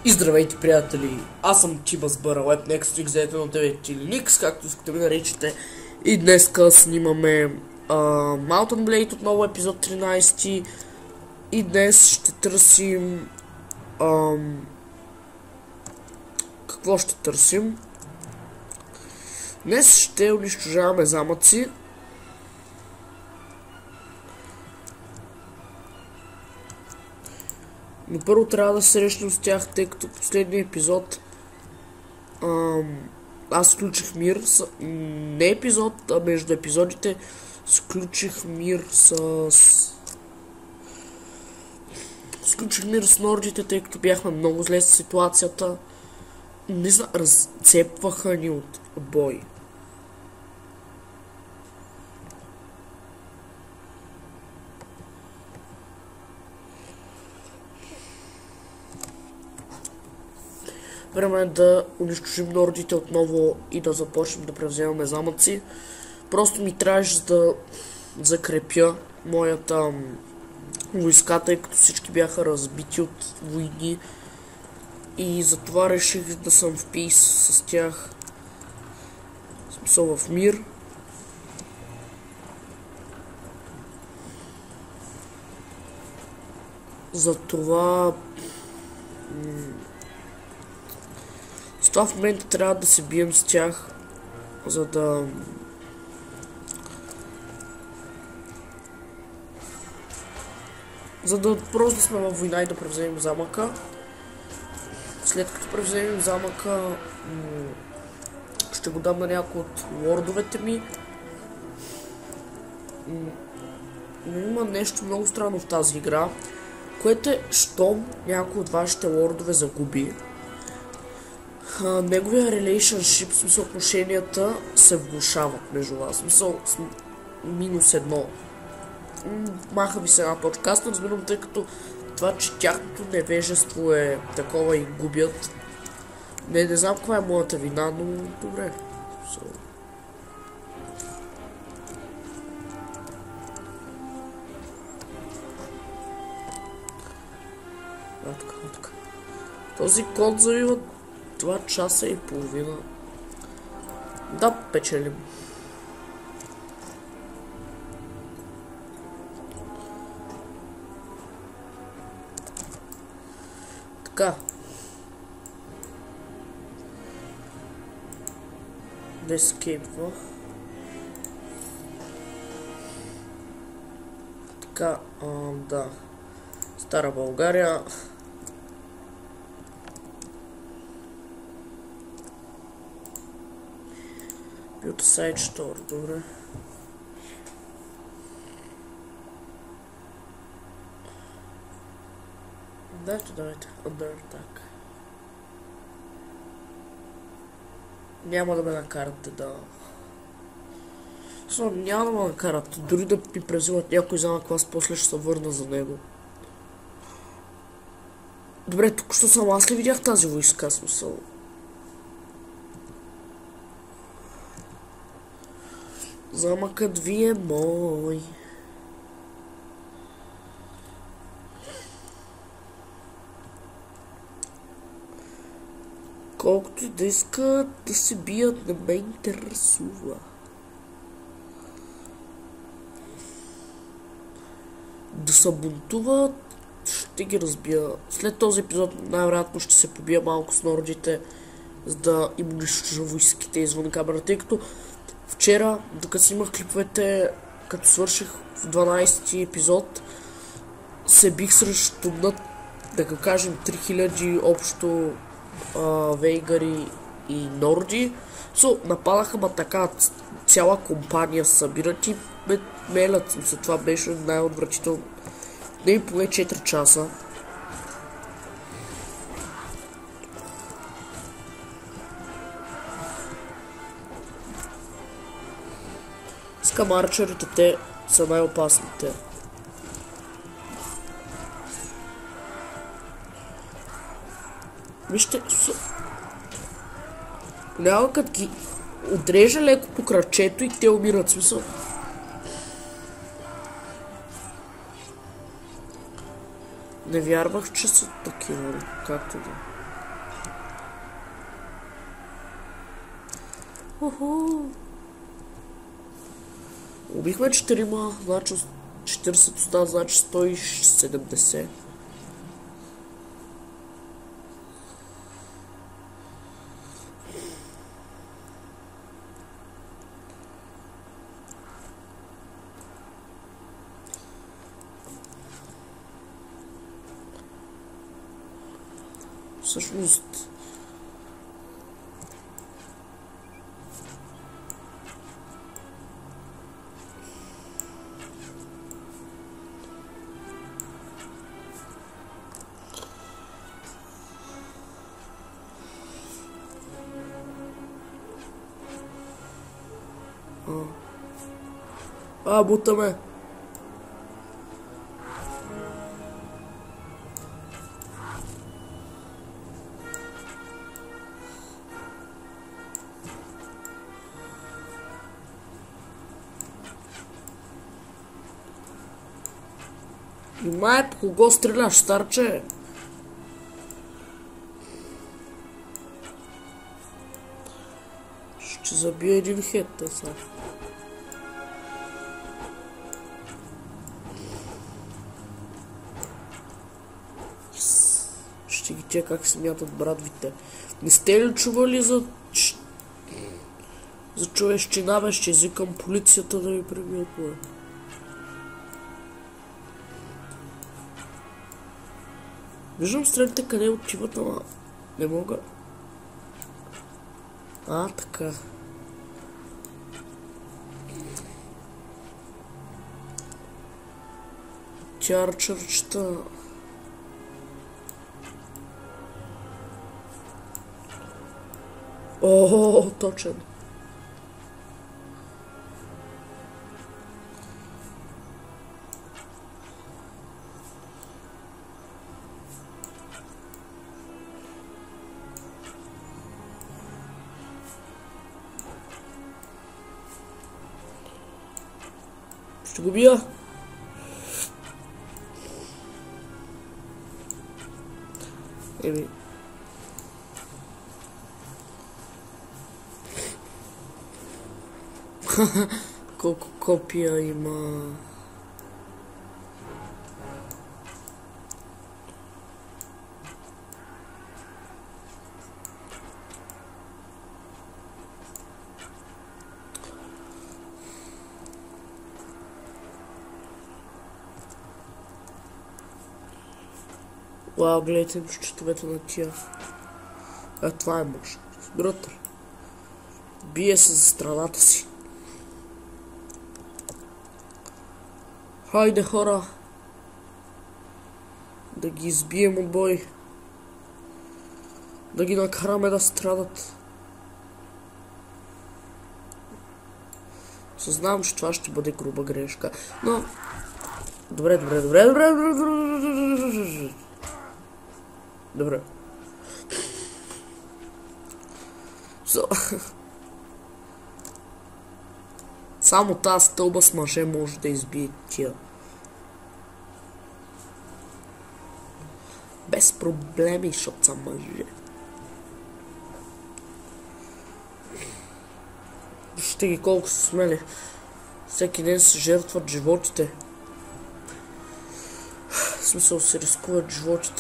И здравейте, приятели! Аз съм Чибас Бъра, Webnext, екзето на 9 или Никс, както искате ми наричате. И днеска снимаме Mountain Blade, отново епизод 13. И днес ще търсим... какво ще търсим? Днес ще унищожаваме замъци. Но първо трябва да се срещнем с тях, тъй като в последния епизод аз сключих мир с... Не епизод, а между епизодите сключих мир с нордите, тъй като бяхме много зле с ситуацията. Не знам, разцепваха ни от бой. Време е да унищожим нордите отново и да започнем да превземаме замъци. Просто ми трябваше да закрепя моята войска, тъй като всички бяха разбити от войни. И затова реших да съм в пис с тях. В смисъл в мир. Затова... в момента трябва да се бием с тях, за да... просто сме във война и да превземем замъка. След като превземем замъка, ще го дам на някой от лордовете ми. Но има нещо много странно в тази игра, което е, щом някой от вашите лордове загуби, неговия relationship, в смисъл отношенията, се влошават между вас. В смисъл -1. Маха ви се една точка. Аз не разбирам, тъй като това, че тяхното невежество е такова и губят. Не знам каква е моята вина, но добре. Така. Този код завива 2 часа и половина. Да, печелим. Така. Escape. Така, да. Стара България. Build site store, добре. Давайте, under attack. Няма да ме накарате да... няма да ме накарате, дори да ми превзимат някой замък, аз после ще се върна за него. Добре, тук що само аз ли видях тази войска, смисъл? Замъкът ви е мой. Колкото и да искат да се бият, не ме интересува. Да се бунтуват, ще ги разбия. След този епизод най-вероятно ще се побия малко с нордите, за да им унищожа войските извън камера, тъй като вчера, докато снимах клиповете, като свърших в 12-ти епизод, се бих срещу над, да кажем, 3000 общо вейгари и норди. Нападаха ма така, цяла компания събират и мелят. Това беше най-отвратително. Не и поне 4 часа. Скамарчерите, те са най-опасните. Вижте, понякога като ги отрежа леко по крачето и те умират, смисъл. Не вярвах, че са такива, както да. Уху. Убихме 4, значи 40 остава, значи 170. Всъщност... бутаме. Внимай, по кого стреляш, старче? Ще забия един хед, те са. Ще ги тя как смятат брадвите. Не сте ли чували за човещина, бе? Ще извикам полицията да ви прибият, бе. Виждам стрелите къде отиват, ама не мога. Така. Чарчърчета. О, точен. Ще го бия. Еми. Колко копия има. Вау, гледайте ми счетовете на тия. Това е мъж. Брутър. Бие се за страната си. Хайде, хора. Да ги избием от бой. Да ги накараме да страдат. Съзнавам, че това ще бъде груба грешка. Но... Добре. Добре. Само тази стълба с мъже може да избие тия. Без проблеми, защото са мъже. Вижте ги колко са смели. Всеки ден се жертват животите. В смисъл се рискуват животите.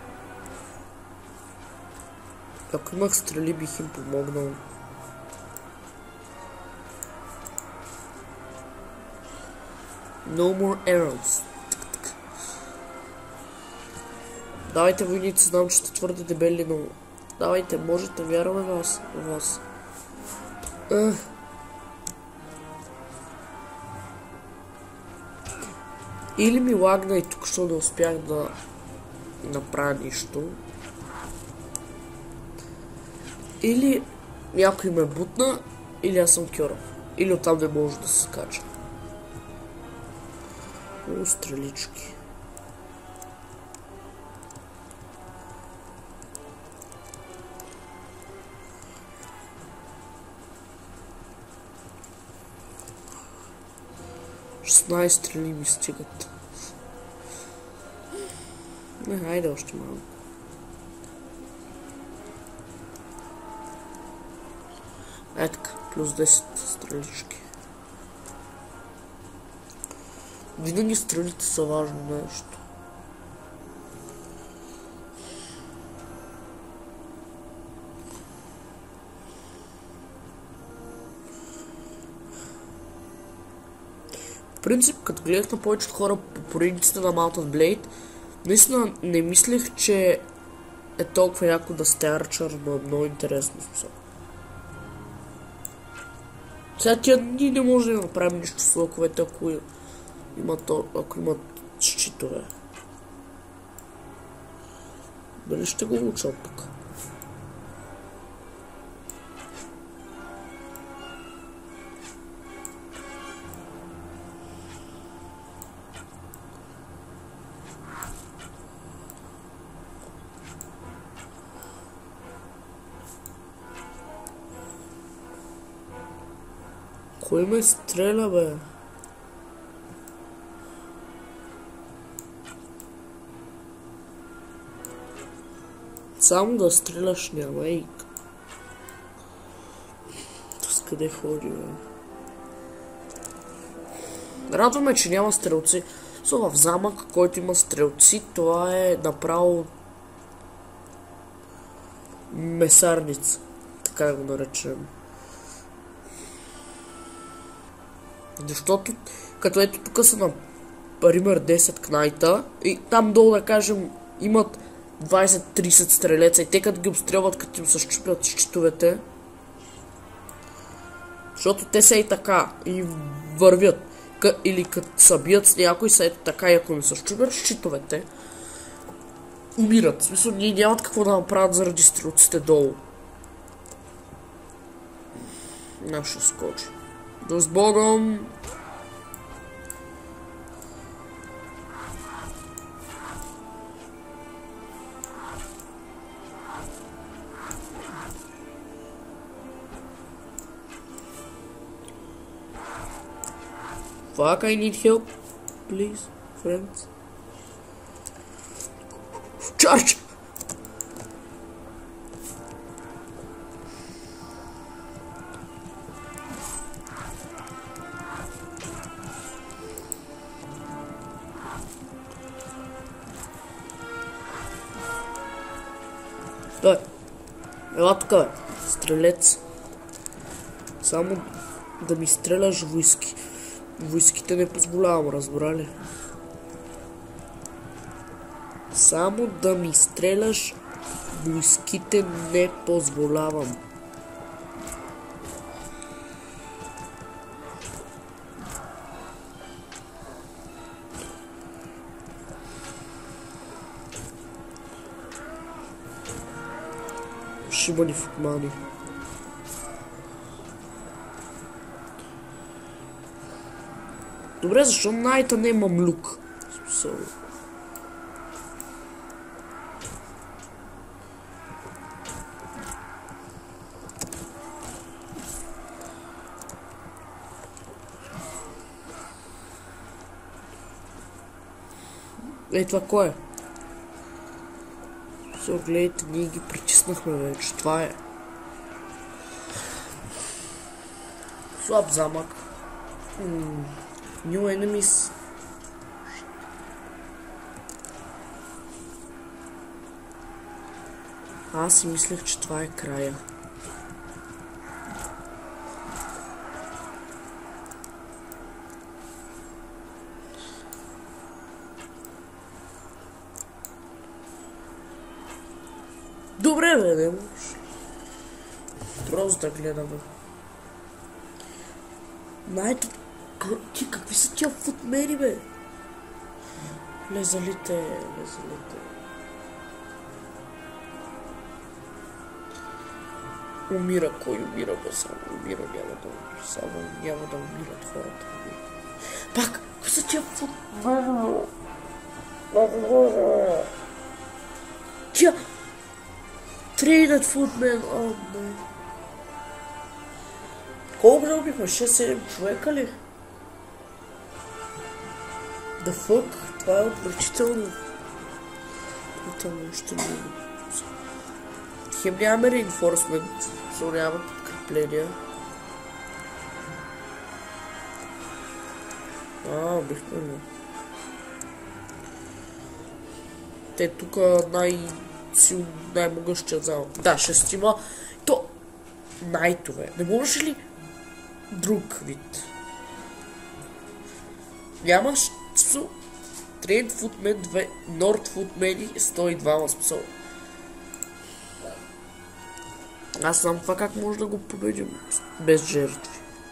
Ако имах стрели, бих им помогнал. No more arrows. Давайте, войници, знам, че сте твърде дебели, но... Давайте, можете, вярваме в вас. Или ми лагна и тук, що не успях да направя нищо. Или някой ме бутна, или аз съм кьоров. Или оттам не може да се скача. О, стрелички. Стрели ми стигат. Не, хайде още малко. Е така, плюс 10 стрелички. Винаги стрелите са важно нещо. В принцип, като гледах на повечето хора по поредиците на Mountain Blade, наистина не мислех, че е толкова яко да сте арчър, но е много интересно смисъл. Сега тия ние не може да направим нищо с лъковете, ако имат щитове. Дали ще го уча от тук? Кой ме стреля, бе? Само да стреляш няма и... С къде ходи, бе? Радваме, че няма стрелци. В замък, който има стрелци, това е направо... месарница. Така да го наречем. Защото, като ето тук са например 10 кнайта и там долу да кажем имат 20-30 стрелеца и те като ги обстрелват, като им се щупят щитовете. Защото те са и така и вървят. Или като се бият с някой са ето така и ако не се щупят щитовете, умират. В смисъл, ние нямат какво да направят заради стрелците долу. Ще скочи. Да с Богом! Fuck, I need help. Please, friends. Charge! Стой! Ела тук, бе. Стрелец. Само да ми стреляш войски. Войските не позволявам, разбрали? Само да ми стреляш войските не позволявам. Шибани футмани. Добре, защо найта не има млюк? Ей, това кой е? Гледайте, ние ги притиснахме вече. Това е слаб замък. New enemies. Аз си мислех, че това е края. Добре, бе, не можеш. Просто да гледаме. Найто... Ти, какви са тия футмери, бе? Лезалите, лезалите. Умира, кой умира, бе? Само умира, няма да умират хората. Пак, какви са тия футмери? Тия... Трейнът футмен, о, бе. Колко да убихме? 6-7 човека ли? The fuck? Това е отвратително. Отвратително, още много. Хем нямаме реинфорсмент. Няма подкрепа. отстъпления. Обикновено. Те тук най-могъщия зал. Да, шестима. То найтове. Не можеш ли друг вид? Нямаш Трейд Футмен 2, Норд Футмен и 102 смисъл. Аз знам това как може да го победим без жертви.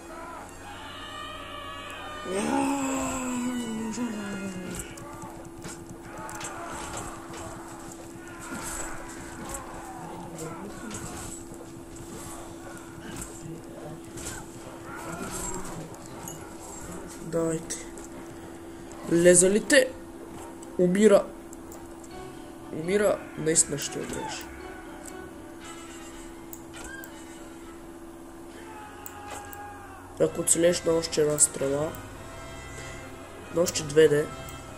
Давайте. Лезалите. Умира. Наистина ще умреш. Ако оцелеш на още една стрела, на още две не.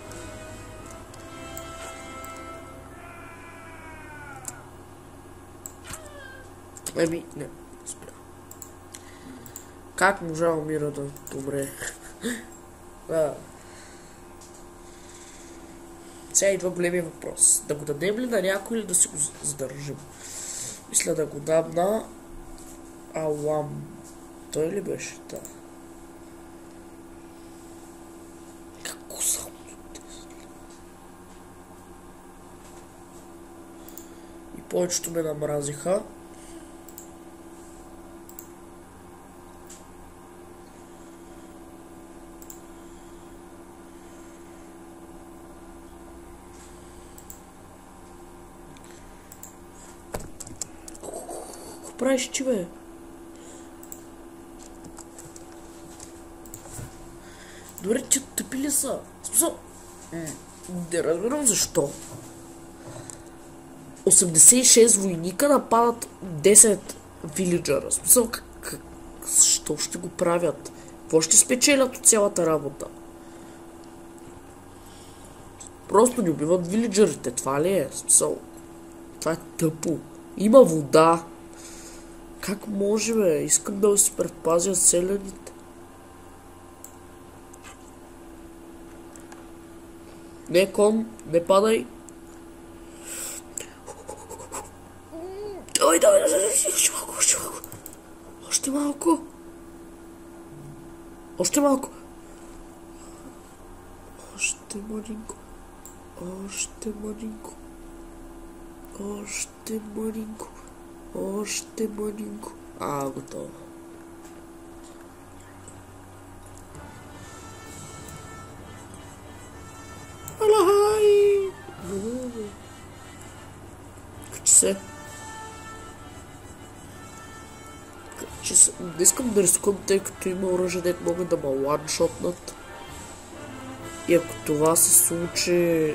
Не, спря. Как можа Умира да умре? Сега идва големия въпрос. Да го дадем ли на някой или да си го задържим? Мисля да го дам на Алам. Той ли беше? Да. Какво са? И повечето ме намразиха. Какво правиш ти, бе? Добре, че тъпи ли са? Смисъл, не разбирам защо. 86 войника нападат 10 вилиджера. Смисъл, защо ще го правят? Какво ще спечелят от цялата работа? Просто не убиват вилиджерите, това ли е? Смисъл, това е тъпо. Има вода. Как може, бе? Искам да се предпазя селяните. Не, кон, не падай. Давай, още малко. Още малко. Още малинко. Готово. Алахай! Качи се. Не искам да рискувам, тъй като има оръжие, дето могат да ме ланшотнат. И ако това се случи,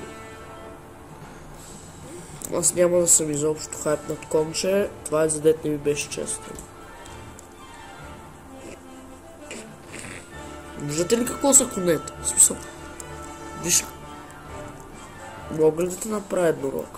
аз няма да съм изобщо хайп над конче. Това е за дет не ми беше честно. Виждате ли какво са конете? В смисъл, виж, мога ли да те направя еднорог?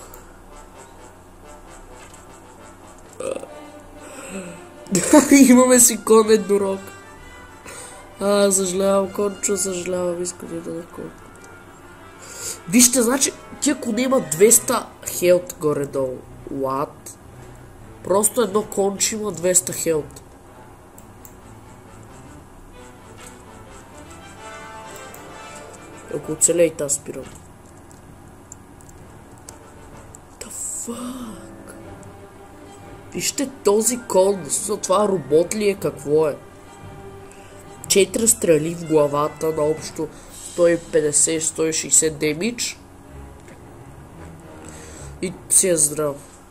Имаме си кон еднорог. Съжалявам, кончо, съжалявам, искам да дадат кон. Вижте, значи, тия коне има 200 хелт горе-долу. What? Просто едно конче има 200 хелт. Ако оцелей, аз спирам. The fuck? Вижте този кон, това робот ли е, какво е? 4 стрели в главата на общо 150-160 демидж. И си е здрав.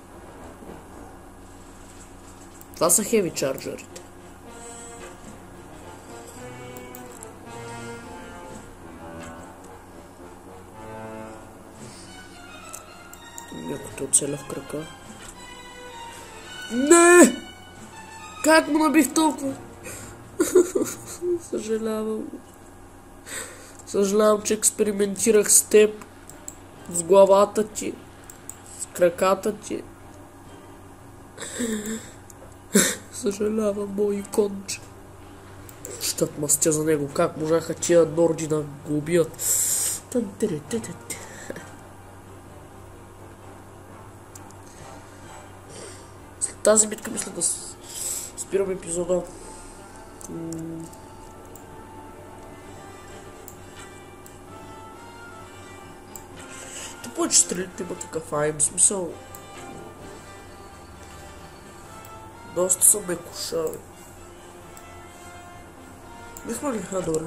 Това са хеви чарджерите. Ако те оцеля в крака. Не! Как му набих толкова? Съжалявам. Съжалявам, че експериментирах с теб. С главата ти. С краката ти. Съжалявам, мой конче. Щат мъстя за него. Как можаха тия норди да го убият? След тази битка мисля да спирам епизода. Те повече стрелите има такъв айм, смисъл. Доста са мекушави. Бихме ли? Добре.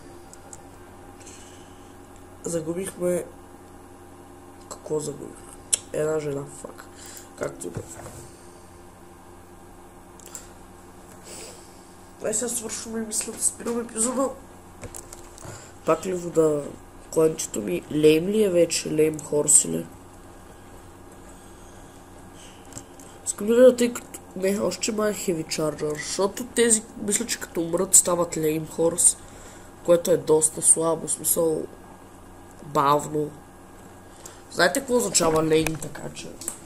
Загубихме... Какво загубихме? Една жена, фак. Както и да. Ай сега свършваме и мисля да спирам епизода. Пак ли вода? Кланчето ми лейм ли е вече? Лейм хорс или? Искам да видя, тъй като... Не, още май е Heavy Charger, защото тези, мисля, че като умрат стават Lame Horse, което е доста слабо, в смисъл бавно. Знаете какво означава Lame, така че...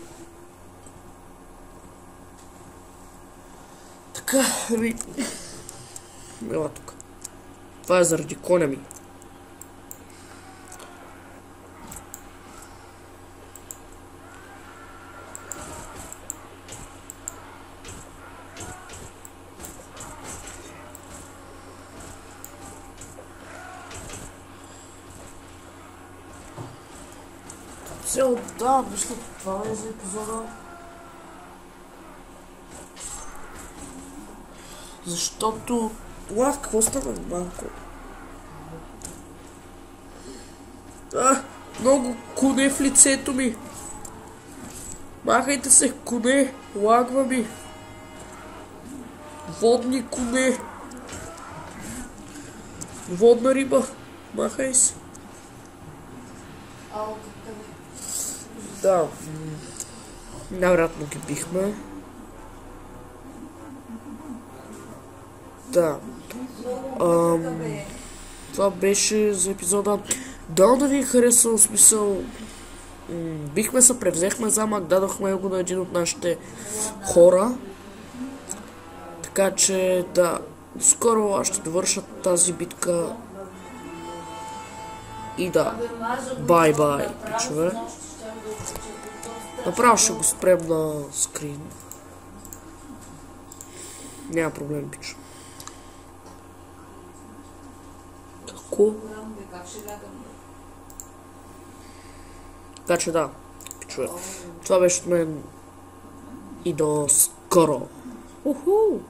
Така, ами... Ела тук. Това е заради коня ми. Да, мисля, това е за епизода. Защото... Лад, какво става малко? Много коне в лицето ми! Махайте се, коне! Лагва ми! Водни коне! Водна риба! Махай се! Да, най-вероятно ги бихме. Да. Това беше за епизода. Да ви е харесал, смисъл. Бихме се, превзехме замък, дадохме го на един от нашите хора. Така че, да, скоро аз ще довърша тази битка. И да, бай-бай, пичове. Направо ще го спрем на скрин. Няма проблем, пич. Какво? Така че да, пичове. Това беше от мен и до скоро. Уху!